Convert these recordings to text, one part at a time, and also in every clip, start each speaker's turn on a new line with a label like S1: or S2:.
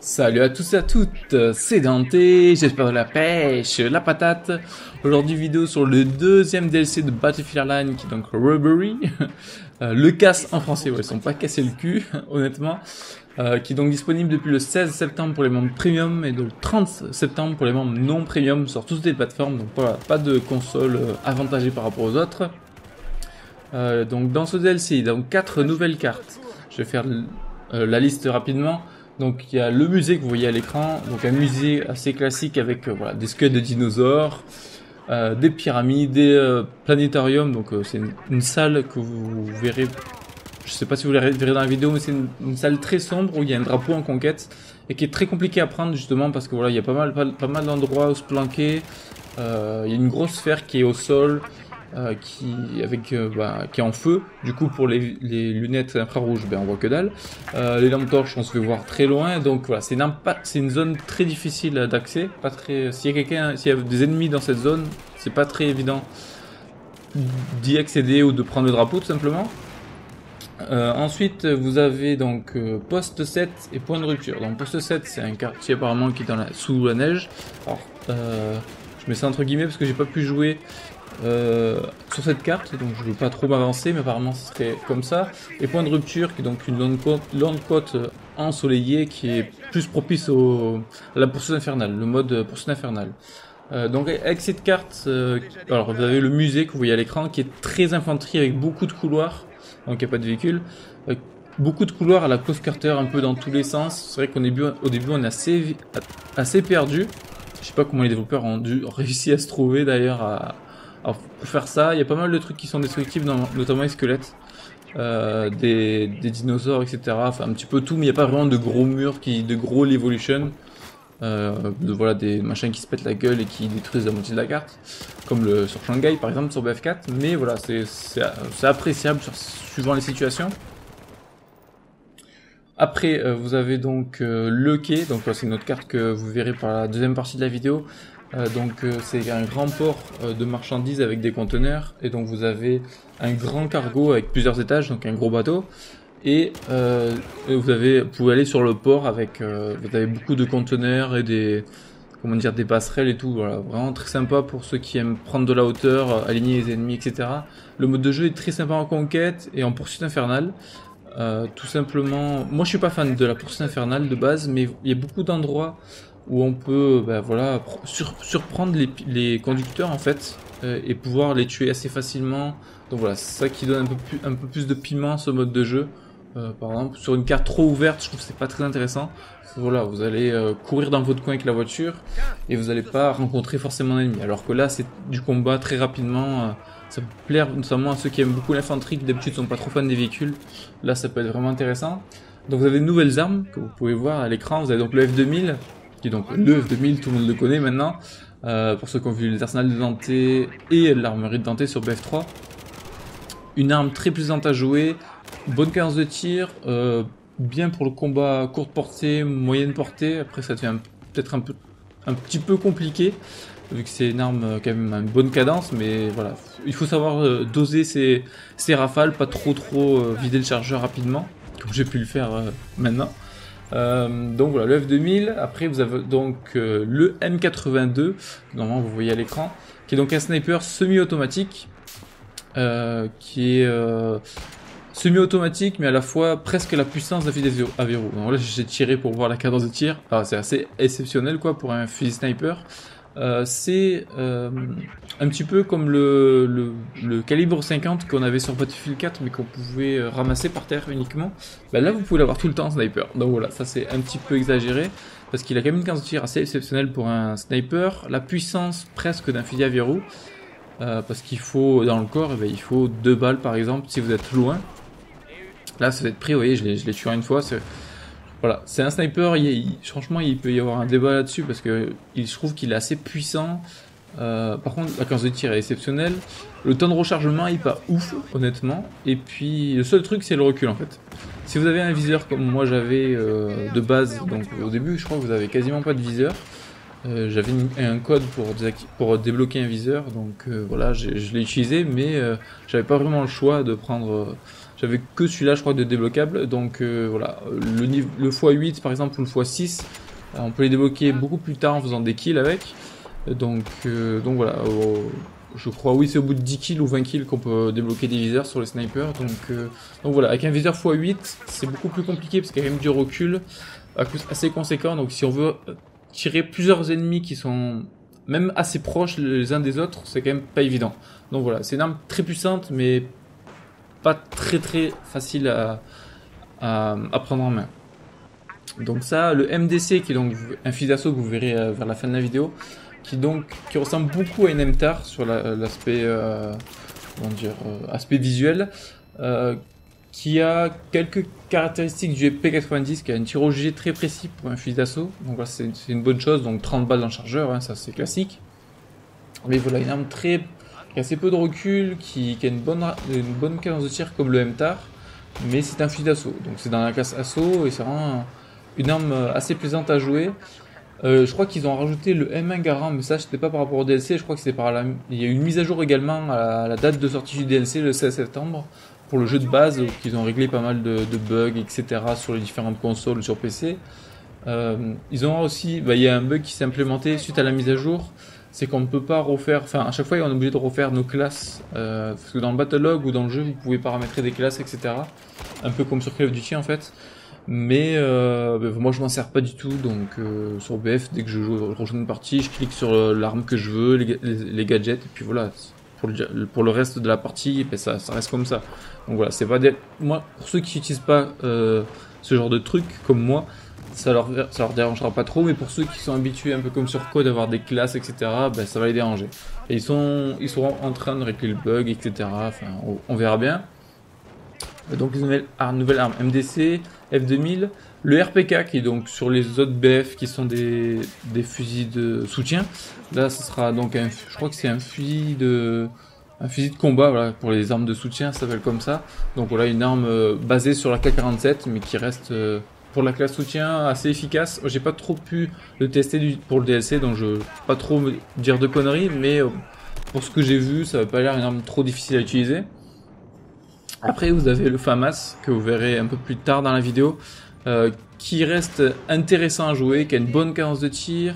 S1: Salut à tous et à toutes, c'est Dante, j'espère de la pêche, la patate. Aujourd'hui vidéo sur le deuxième DLC de Battlefield Hardline qui est donc Robbery. Le casse en français, ouais, ils sont pas cassés le cul, honnêtement. Qui est donc disponible depuis le 16 septembre pour les membres premium et le 30 septembre pour les membres non premium sur toutes les plateformes. Donc voilà, pas de console avantagée par rapport aux autres. Donc dans ce DLC, donc 4 nouvelles cartes. Je vais faire la liste rapidement. Donc il y a le musée que vous voyez à l'écran, donc un musée assez classique avec voilà, des squelettes de dinosaures, des pyramides, des planétariums, donc c'est une salle que vous verrez, je sais pas si vous la verrez dans la vidéo, mais c'est une salle très sombre où il y a un drapeau en conquête et qui est très compliqué à prendre justement parce que voilà, il y a pas mal d'endroits où se planquer, il y a une grosse sphère qui est au sol, qui est en feu. Du coup, pour les lunettes infrarouges, ben on voit que dalle. Les lampes torches, on se fait voir très loin. Donc voilà, c'est une zone très difficile d'accès. Pas très. S'il y a des ennemis dans cette zone, c'est pas très évident d'y accéder ou de prendre le drapeau tout simplement. Ensuite, vous avez donc poste 7 et point de rupture. Donc poste 7, c'est un quartier apparemment qui est sous la neige. Alors, je mets ça entre guillemets parce que j'ai pas pu jouer sur cette carte, donc je ne veux pas trop m'avancer, mais apparemment ce serait comme ça. Et point de rupture qui est donc une longue côte ensoleillée qui est plus propice à la poursuite infernale, le mode poursuite infernale. Donc avec cette carte, alors vous avez le musée que vous voyez à l'écran qui est très infanterie avec beaucoup de couloirs, donc il n'y a pas de véhicule. Beaucoup de couloirs à la Close Carter un peu dans tous les sens. C'est vrai qu'au début on est assez perdu. Je sais pas comment les développeurs ont réussi à se trouver d'ailleurs alors, pour faire ça, il y a pas mal de trucs qui sont destructibles, notamment les squelettes, des dinosaures, etc. Enfin, un petit peu tout, mais il n'y a pas vraiment de gros murs, de gros Evolution. Voilà, des machins qui se pètent la gueule et qui détruisent la moitié de la carte, comme sur Shanghai par exemple, sur BF4. Mais voilà, c'est appréciable suivant les situations. Après, vous avez donc le quai, donc c'est une autre carte que vous verrez par la deuxième partie de la vidéo. C'est un grand port de marchandises avec des conteneurs, et donc vous avez un grand cargo avec plusieurs étages, donc un gros bateau, et vous pouvez aller sur le port avec, vous avez beaucoup de conteneurs et des passerelles et tout, voilà, vraiment très sympa pour ceux qui aiment prendre de la hauteur, aligner les ennemis, etc. Le mode de jeu est très sympa en conquête et en poursuite infernale. Tout simplement, moi je suis pas fan de la poursuite infernale de base, mais il y a beaucoup d'endroits où on peut voilà, surprendre les conducteurs en fait, et pouvoir les tuer assez facilement. Donc voilà, c'est ça qui donne un peu plus de piment ce mode de jeu. Par exemple, sur une carte trop ouverte, je trouve que c'est pas très intéressant. Voilà, vous allez courir dans votre coin avec la voiture et vous n'allez pas rencontrer forcément un ennemi. Alors que là, c'est du combat très rapidement. Ça peut plaire notamment à ceux qui aiment beaucoup l'infanterie, qui d'habitude sont pas trop fans des véhicules. Là, ça peut être vraiment intéressant. Donc vous avez de nouvelles armes que vous pouvez voir à l'écran. Vous avez donc le F2000, qui est donc le F2000, tout le monde le connaît maintenant. Pour ceux qui ont vu les arsenals de Dante et l'armerie de Dante sur BF3. Une arme très plaisante à jouer, bonne cadence de tir, bien pour le combat courte portée, moyenne portée. Après ça devient peut-être un petit peu compliqué, vu que c'est une arme quand même à une bonne cadence, mais voilà, il faut savoir doser ses rafales, pas trop vider le chargeur rapidement, comme j'ai pu le faire maintenant. Donc voilà, le F2000. Après vous avez donc le M82, normalement vous voyez à l'écran, qui est donc un sniper semi-automatique, qui est semi-automatique mais à la fois presque la puissance d'un fusil à verrou. Donc là j'ai tiré pour voir la cadence de tir. C'est assez exceptionnel quoi pour un fusil sniper. C'est un petit peu comme le calibre 50 qu'on avait sur Battlefield 4 mais qu'on pouvait ramasser par terre uniquement. Là vous pouvez l'avoir tout le temps sniper. Donc voilà, ça c'est un petit peu exagéré parce qu'il a quand même une cadence de tir assez exceptionnelle pour un sniper. La puissance presque d'un fusil à verrou. Parce qu'il faut, dans le corps, il faut 2 balles par exemple si vous êtes loin. Là, ça va être pris, vous voyez, je l'ai tué une fois. Voilà, c'est un sniper, franchement, il peut y avoir un débat là-dessus parce que je trouve qu'il est assez puissant. Par contre, la cadence de tir est exceptionnelle. Le temps de rechargement est pas ouf, honnêtement. Et puis, le seul truc, c'est le recul en fait. Si vous avez un viseur comme moi j'avais de base, donc au début, je crois que vous avez quasiment pas de viseur. J'avais un code pour débloquer un viseur, donc voilà, je l'ai utilisé, mais j'avais pas vraiment le choix de prendre j'avais que celui-là je crois de débloquable, donc voilà, le x8 par exemple ou le x6, on peut les débloquer beaucoup plus tard en faisant des kills avec, donc voilà, je crois oui c'est au bout de 10 kills ou 20 kills qu'on peut débloquer des viseurs sur les snipers, donc voilà, avec un viseur x8 c'est beaucoup plus compliqué parce qu'il y a quand même du recul assez conséquent, donc si on veut tirer plusieurs ennemis qui sont même assez proches les uns des autres, c'est quand même pas évident. Donc voilà, c'est une arme très puissante mais pas très facile à prendre en main. Donc ça, le MDC qui est donc un fusil d'assaut que vous verrez vers la fin de la vidéo, qui ressemble beaucoup à une MTAR sur l'aspect aspect visuel, qui a quelques caractéristiques du P90, qui a un tir au G très précis pour un fusil d'assaut. Donc voilà, c'est une bonne chose, donc 30 balles dans le chargeur, hein, ça c'est classique. Mais voilà, une arme qui a assez peu de recul, qui a une bonne cadence de tir comme le MTAR, mais c'est un fusil d'assaut. Donc c'est dans la classe assaut et c'est vraiment une arme assez plaisante à jouer. Je crois qu'ils ont rajouté le M1 Garand, mais ça c'était pas par rapport au DLC, je crois que c'est il y a eu une mise à jour également à la date de sortie du DLC le 16 septembre pour le jeu de base, qu'ils ont réglé pas mal de bugs, etc. sur les différentes consoles sur PC. Ils ont aussi, il y a un bug qui s'est implémenté suite à la mise à jour, c'est qu'on ne peut pas refaire, enfin à chaque fois on est obligé de refaire nos classes, parce que dans le Battlelog ou dans le jeu vous pouvez paramétrer des classes, etc. Un peu comme sur Call of Duty en fait. Mais moi je m'en sers pas du tout, donc sur BF dès que je rejoins une partie, je clique sur l'arme que je veux, les gadgets, et puis voilà, pour le reste de la partie, ça reste comme ça. Donc voilà, c'est pas moi, pour ceux qui n'utilisent pas ce genre de truc comme moi, ça leur dérangera pas trop, mais pour ceux qui sont habitués un peu comme sur Code d'avoir des classes, etc., ça va les déranger. Et ils seront en train de régler le bug, etc., enfin on verra bien. Donc nouvelle arme MDC, F2000, le RPK qui est donc sur les autres BF qui sont des fusils de soutien. Là ce sera donc je crois que c'est un fusil de combat, voilà, pour les armes de soutien, ça s'appelle comme ça. Donc voilà, une arme basée sur la K47 mais qui reste pour la classe soutien assez efficace. J'ai pas trop pu le tester pour le DLC, donc je vais pas trop me dire de conneries, mais pour ce que j'ai vu ça va pas l'air une arme trop difficile à utiliser. Après vous avez le FAMAS que vous verrez un peu plus tard dans la vidéo, qui reste intéressant à jouer, qui a une bonne cadence de tir,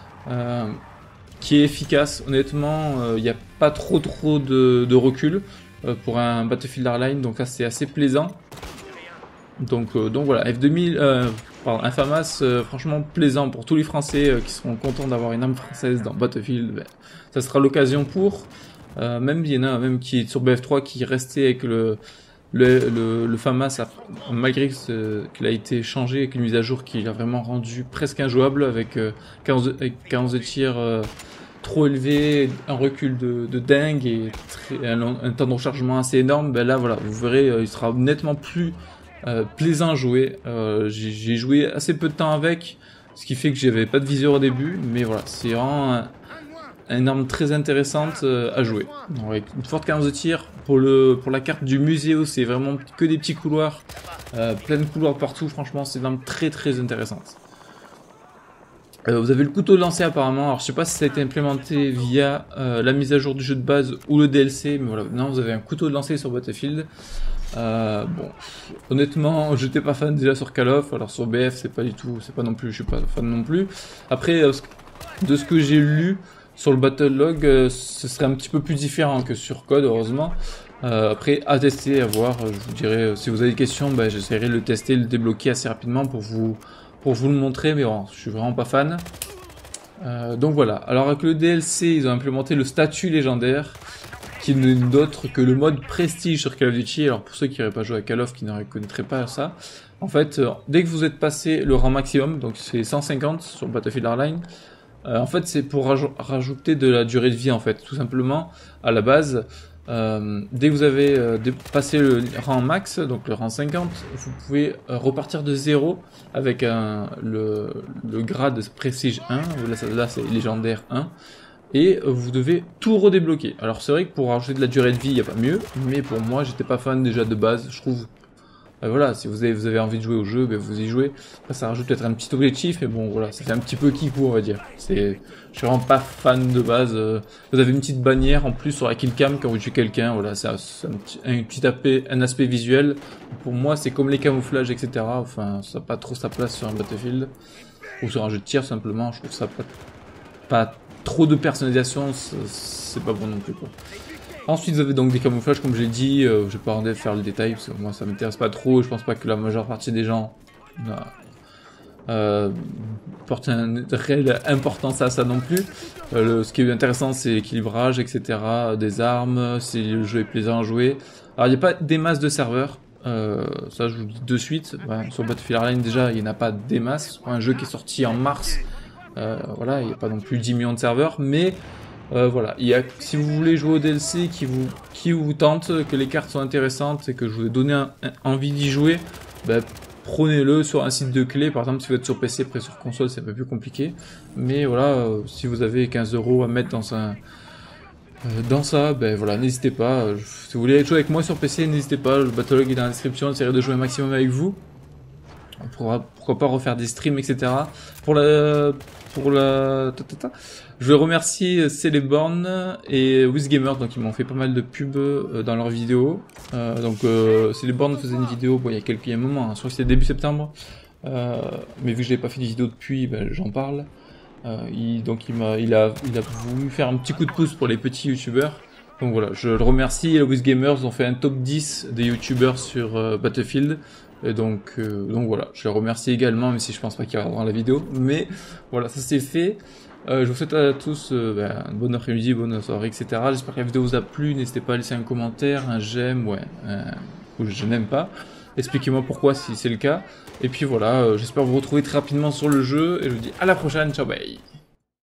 S1: qui est efficace. Honnêtement, il n'y a pas trop de recul pour un Battlefield Hardline, donc ça c'est assez plaisant. Donc voilà, F2000, un FAMAS franchement plaisant pour tous les Français qui seront contents d'avoir une arme française dans Battlefield. Ça sera l'occasion pour... même il y en a même qui sur BF3 qui restait avec le FAMAS malgré qu'il a été changé avec une mise à jour qui l'a vraiment rendu presque injouable avec 15 de tir trop élevé, un recul de dingue et un temps de rechargement assez énorme. Là voilà, vous verrez, il sera nettement plus plaisant à jouer. J'ai joué assez peu de temps avec, ce qui fait que j'avais pas de viseur au début, mais voilà, c'est vraiment une arme très intéressante à jouer. Donc, avec une forte cadence de tir. Pour la carte du musée, c'est vraiment que des petits couloirs, plein de couloirs partout. Franchement, c'est une arme très intéressante. Vous avez le couteau de lancer apparemment. Alors je sais pas si ça a été implémenté via la mise à jour du jeu de base ou le DLC, mais voilà, maintenant vous avez un couteau de lancer sur Battlefield. Bon, honnêtement, j'étais pas fan déjà sur Call of, alors sur BF c'est pas non plus, je suis pas fan non plus. Après, de ce que j'ai lu sur le Battlelog, ce serait un petit peu plus différent que sur Code, heureusement. Après, à tester, à voir, je vous dirai, si vous avez des questions, j'essaierai de le tester, de le débloquer assez rapidement pour vous le montrer, mais bon, je suis vraiment pas fan. Donc voilà, alors avec le DLC, ils ont implémenté le statut légendaire, qui n'est d'autre que le mode prestige sur Call of Duty. Alors pour ceux qui n'auraient pas joué à Call of, qui ne reconnaîtraient pas ça, en fait, dès que vous êtes passé le rang maximum, donc c'est 150 sur Battlefield Hardline, en fait c'est pour rajouter de la durée de vie en fait, tout simplement, à la base. Dès que vous avez passé le rang max, donc le rang 50, vous pouvez repartir de 0 avec le grade prestige 1, là c'est légendaire 1, et vous devez tout redébloquer. Alors c'est vrai que pour rajouter de la durée de vie, il n'y a pas mieux, mais pour moi j'étais pas fan déjà de base, je trouve Voilà, si vous avez envie de jouer au jeu, ben vous y jouez. Après, ça rajoute peut-être un petit objectif, mais bon, voilà, ça fait un petit peu kikou, on va dire. Je suis vraiment pas fan de base. Vous avez une petite bannière en plus sur la killcam quand vous tuez quelqu'un, voilà, c'est un aspect visuel. Pour moi, c'est comme les camouflages, etc. Enfin, ça n'a pas trop sa place sur un Battlefield. Ou sur un jeu de tir, simplement. Je trouve ça pas trop de personnalisation, c'est pas bon non plus, quoi. Ensuite, vous avez donc des camouflages, comme j'ai dit, je vais pas en faire le détail, parce que moi ça m'intéresse pas trop, je pense pas que la majeure partie des gens portent une réelle importance à ça non plus. Ce qui est intéressant, c'est l'équilibrage, etc., des armes, si le jeu est plaisant à jouer. Alors, il n'y a pas des masses de serveurs, ça je vous le dis de suite. Ouais, sur Battlefield Hardline, déjà, il n'y en a pas des masses. Un jeu qui est sorti en mars, voilà, il n'y a pas non plus 10 millions de serveurs, mais voilà, si vous voulez jouer au DLC qui vous tente, que les cartes sont intéressantes et que je vous ai donné envie d'y jouer, ben, prenez-le sur un site de clé. Par exemple, si vous êtes sur PC, après sur console, c'est un peu plus compliqué. Mais voilà, si vous avez 15 € à mettre dans ça, ben voilà, n'hésitez pas. Si vous voulez jouer avec moi sur PC, n'hésitez pas. Le Battlelog est dans la description, j'essaierai de jouer un maximum avec vous. On pourra, pourquoi pas refaire des streams, etc. Je veux remercier Celeborn et WizGamer, donc ils m'ont fait pas mal de pubs dans leurs vidéos. Celeborn faisait une vidéo il y a un moment, hein, je crois que c'était début septembre. Mais vu que je n'ai pas fait de vidéo depuis, ben, j'en parle. Il a voulu faire un petit coup de pouce pour les petits youtubeurs. Donc voilà, je le remercie. Et WizGamers, ils ont fait un top 10 des youtubeurs sur Battlefield. Et donc voilà, je les remercie également, même si je pense pas qu'ils regarderont la vidéo. Mais voilà, ça c'est fait. Je vous souhaite à tous une bonne après-midi, bonne soirée, etc. J'espère que la vidéo vous a plu. N'hésitez pas à laisser un commentaire, un j'aime, ou je n'aime pas. Expliquez-moi pourquoi si c'est le cas. Et puis voilà, j'espère vous retrouver très rapidement sur le jeu. Et je vous dis à la prochaine, ciao bye.